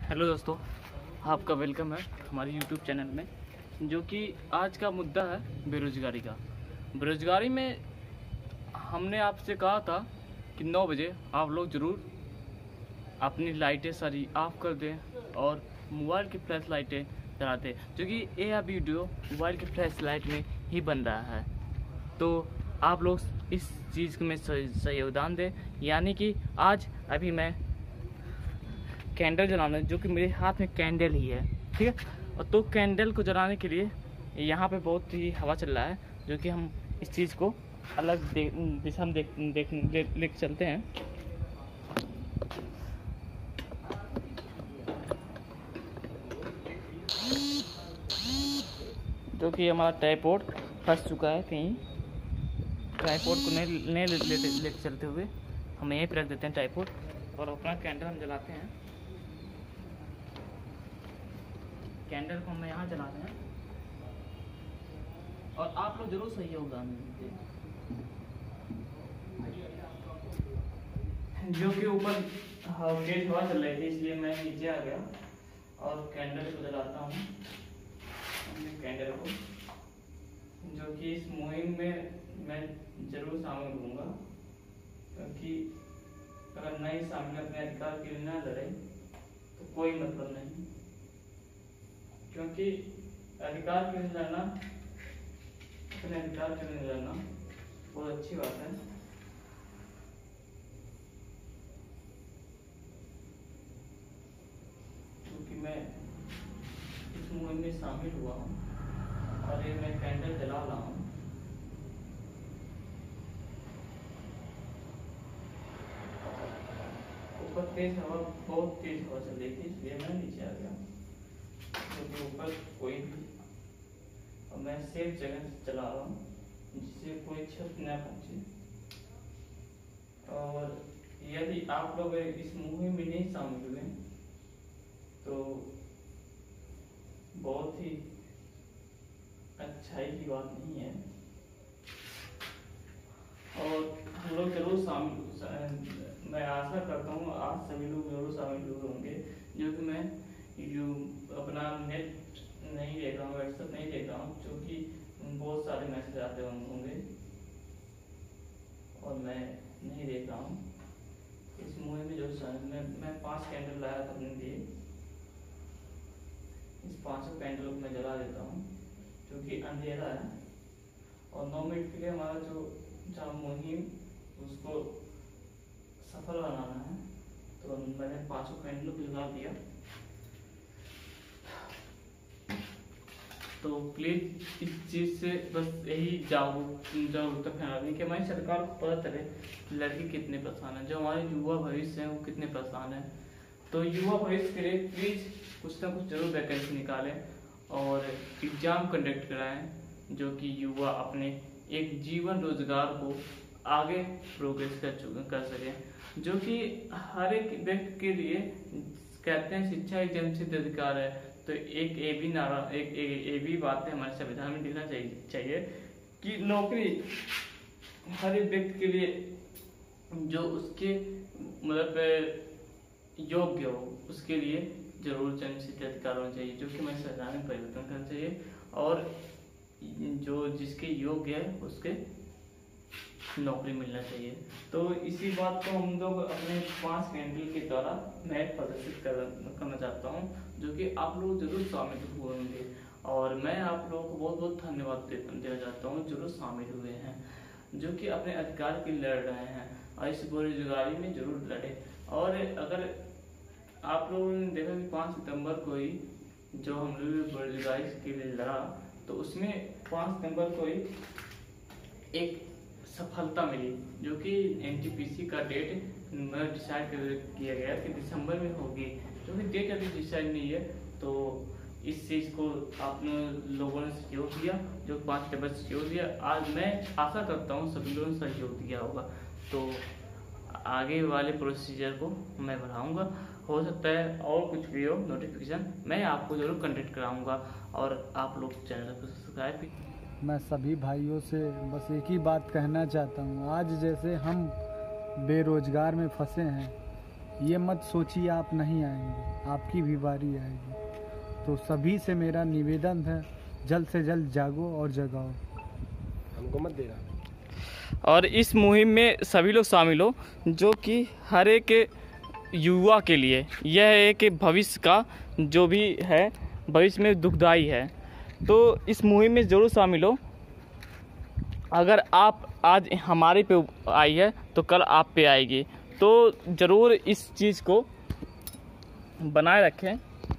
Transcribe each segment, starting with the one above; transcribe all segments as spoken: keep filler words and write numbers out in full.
Hello दोस्तों, आपका welcome है हमारे यूट्यूब चैनल में। जो कि आज का मुद्दा है बेरोज़गारी का। बेरोज़गारी में हमने आपसे कहा था कि नौ बजे आप लोग ज़रूर अपनी लाइटें सारी ऑफ कर दें और मोबाइल की फ्लैश लाइटें जला दें, क्योंकि यह वीडियो मोबाइल की फ्लैश लाइट में ही बन रहा है। तो आप लोग इस चीज़ में सही योगदान दें। यानी कि आज अभी मैं कैंडल जलाना, जो कि मेरे हाथ में कैंडल ही है, ठीक है। और तो कैंडल को जलाने के लिए यहाँ पे बहुत ही हवा चल रहा है, जो कि हम इस चीज़ को अलग दिशा में देख देख लेके ले चलते हैं। जो कि हमारा ट्राइपॉड फंस चुका है कहीं। ट्राइपॉड को नहीं नहीं लेते लेके चलते हुए हम यहीं पर रख देते हैं ट्राइपॉड, और अपना कैंडल हम जलाते हैं। कैंडल को हम यहाँ जलाते हैं और आप लोग जरूर सही योगदान दें। जो कि ऊपर तेज हवा चल रही थी, इसलिए मैं नीचे आ गया और कैंडल को जलाता हूँ। कैंडल को, जो कि इस मुहिम में मैं जरूर शामिल हूँगा, क्योंकि अगर नहीं शामिल अपने अधिकार के लिए न लड़े तो कोई मतलब नहीं। क्योंकि अधिकार के लिए लड़ना, अपने अधिकार के लिए लड़ना बहुत अच्छी बात है। क्योंकि मैं इस मुहिम में शामिल हुआ हूँ और ये मैं कैंडल जला रहा हूँ। ऊपर तेज हवा, बहुत तेज हवा चल रही थी, इसलिए मैं नीचे आ गया, क्योंकि ऊपर कोई भी, और मैं सेफ जगह से चला रहा हूँ जिससे कोई क्षति न पहुँचे। और यदि आप लोग इस मुहिम में नहीं शामिल हुए तो बहुत ही अच्छाई की बात नहीं है। और हम लोग जरूर शामिल, मैं आशा करता हूँ आज सभी लोग जरूर शामिल होंगे। जो कि मैं जो अपना नेट नहीं देख रहा हूँ, व्हाट्सएप नहीं देख रहा हूँ, क्योंकि बहुत सारे मैसेज आते होंगे और मैं नहीं देख रहा हूँ। इस मुहिम में जो मैं मैं पांच कैंडल लाया था अपने लिए, इस पांचों कैंडल को मैं जला देता हूँ, क्योंकि अंधेरा है और नौ मिनट के लिए हमारा जो जहाँ मुहिम उसको सफल बनाना है। तो मैंने पांचों कैंडल को जला दिया। तो प्लीज इस चीज से बस यही जागरूकता फैलानी कि हमारी सरकार को पता चले लड़के कितने परेशान हैं, जो हमारे युवा भविष्य हैं वो कितने परेशान हैं। तो युवा भविष्य के लिए प्लीज कुछ ना कुछ जरूर वैकेंसी निकालें और एग्जाम कंडक्ट कराएं, जो कि युवा अपने एक जीवन रोजगार को आगे प्रोग्रेस कर कर सकें। जो कि हर एक व्यक्ति के लिए कहते हैं शिक्षा एक जन्मसिद्ध अधिकार है। तो एक ये भी नारा, एक ये भी बात है हमारे संविधान में लिखना चाहिए चाहिए कि नौकरी हर एक व्यक्ति के लिए जो उसके मतलब योग्य हो उसके लिए जरूर जन्मसिद्ध अधिकार होना चाहिए, जो कि हमारे संविधान में परिवर्तन करना चाहिए। और जो जिसके योग्य है उसके नौकरी मिलना चाहिए। तो इसी बात को हम लोग अपने पांच कैंडल के द्वारा मैं प्रदर्शित कर, करना चाहता हूं, जो कि आप लोग जरूर शामिल होंगे। और मैं आप लोगों को बहुत बहुत धन्यवाद देना चाहता हूं जरूर शामिल हुए हैं, जो कि अपने अधिकार के लिए लड़ रहे हैं और इस बेरोजगारी में जरूर लड़े। और अगर आप लोगों ने देखा कि पाँच सितम्बर को ही जो हम लोग बेरोजगारी के लिए लड़ा, तो उसमें पाँच सितम्बर को ही एक सफलता मिली, जो कि एन टी पी सी का डेट डिसाइड किया गया कि दिसंबर में होगी, जो कि डेट अभी डिसाइड नहीं है। तो इस चीज़ को आप लोगों ने सहयोग दिया, जो पाँच सितंबर से सहयोग दिया। आज मैं आशा करता हूँ सभी लोगों ने सहयोग दिया होगा, तो आगे वाले प्रोसीजर को मैं बढ़ाऊँगा। हो सकता है और कुछ भी हो, नोटिफिकेशन मैं आपको जरूर कंटेक्ट कराऊँगा। और आप लोग चैनल को सब्सक्राइब भी। मैं सभी भाइयों से बस एक ही बात कहना चाहता हूँ, आज जैसे हम बेरोज़गार में फंसे हैं ये मत सोचिए आप नहीं आएंगे, आपकी भी बारी आएगी। तो सभी से मेरा निवेदन है, जल्द से जल्द जागो और जगाओ, हमको मत देना। और इस मुहिम में सभी लोग शामिल हो, जो कि हर एक युवा के लिए यह एक भविष्य का जो भी है, भविष्य में दुखदाई है। तो इस मुहिम में ज़रूर शामिल हो। अगर आप आज हमारे पे आई है तो कल आप पे आएगी, तो ज़रूर इस चीज़ को बनाए रखें।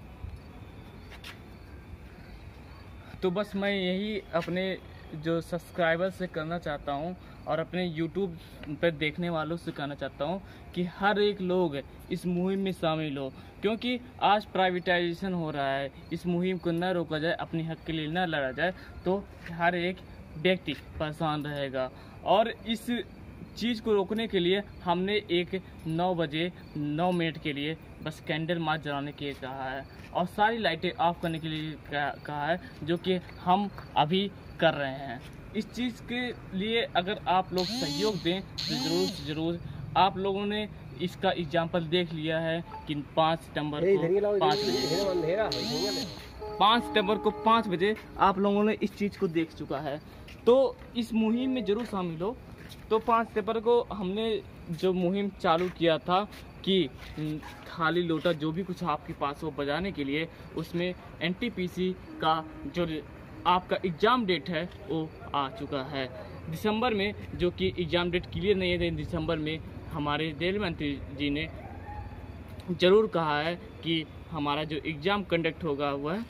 तो बस मैं यही अपने जो सब्सक्राइबर से करना चाहता हूँ और अपने यूट्यूब पर देखने वालों से कहना चाहता हूँ कि हर एक लोग इस मुहिम में शामिल हो, क्योंकि आज प्राइवेटाइजेशन हो रहा है। इस मुहिम को न रोका जाए, अपने हक के लिए न लड़ा जाए, तो हर एक व्यक्ति परेशान रहेगा। और इस चीज़ को रोकने के लिए हमने एक नौ बजे नौ मिनट के लिए बस कैंडल मार्च जलाने के लिए कहा है और सारी लाइटें ऑफ करने के लिए कहा है, जो कि हम अभी कर रहे हैं। इस चीज़ के लिए अगर आप लोग सहयोग दें तो ज़रूर से ज़रूर। आप लोगों ने इसका एग्जाम्पल देख लिया है कि पाँच सितंबर को पाँच बजे पाँच सितंबर को पाँच बजे आप लोगों ने इस चीज़ को देख चुका है। तो इस मुहिम में ज़रूर शामिल हो। तो पाँच सितंबर को हमने जो मुहिम चालू किया था कि खाली लोटा जो भी कुछ आपके पास हो बजाने के लिए, उसमें एन टी पी सी का जो आपका एग्ज़ाम डेट है वो आ चुका है। दिसंबर में जो कि एग्ज़ाम डेट क्लियर नहीं है, दिसंबर में हमारे रेल मंत्री जी ने ज़रूर कहा है कि हमारा जो एग्ज़ाम कंडक्ट होगा वह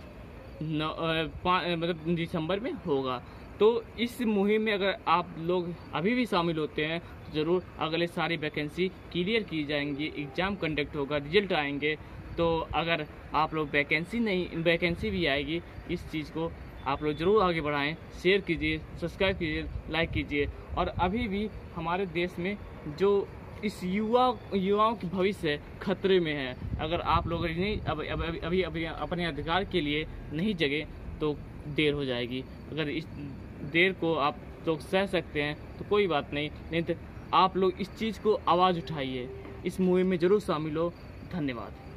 मतलब दिसंबर में होगा। तो इस मुहिम में अगर आप लोग अभी भी शामिल होते हैं तो ज़रूर अगले सारी वैकेंसी क्लियर की जाएंगी, एग्ज़ाम कंडक्ट होगा, रिजल्ट आएंगे। तो अगर आप लोग वैकेंसी नहीं वैकेंसी भी आएगी, इस चीज़ को आप लोग ज़रूर आगे बढ़ाएं, शेयर कीजिए, सब्सक्राइब कीजिए, लाइक कीजिए। और अभी भी हमारे देश में जो इस युवा युवाओं की भविष्य खतरे में है। अगर आप लोग नहीं अब अभी अभी अभी अपने अधिकार के लिए नहीं जगे तो देर हो जाएगी। अगर इस देर को आप लोग सह सकते हैं तो कोई बात नहीं, नहीं तो आप लोग इस चीज़ को आवाज़ उठाइए, इस मुहिम में ज़रूर शामिल हो। धन्यवाद।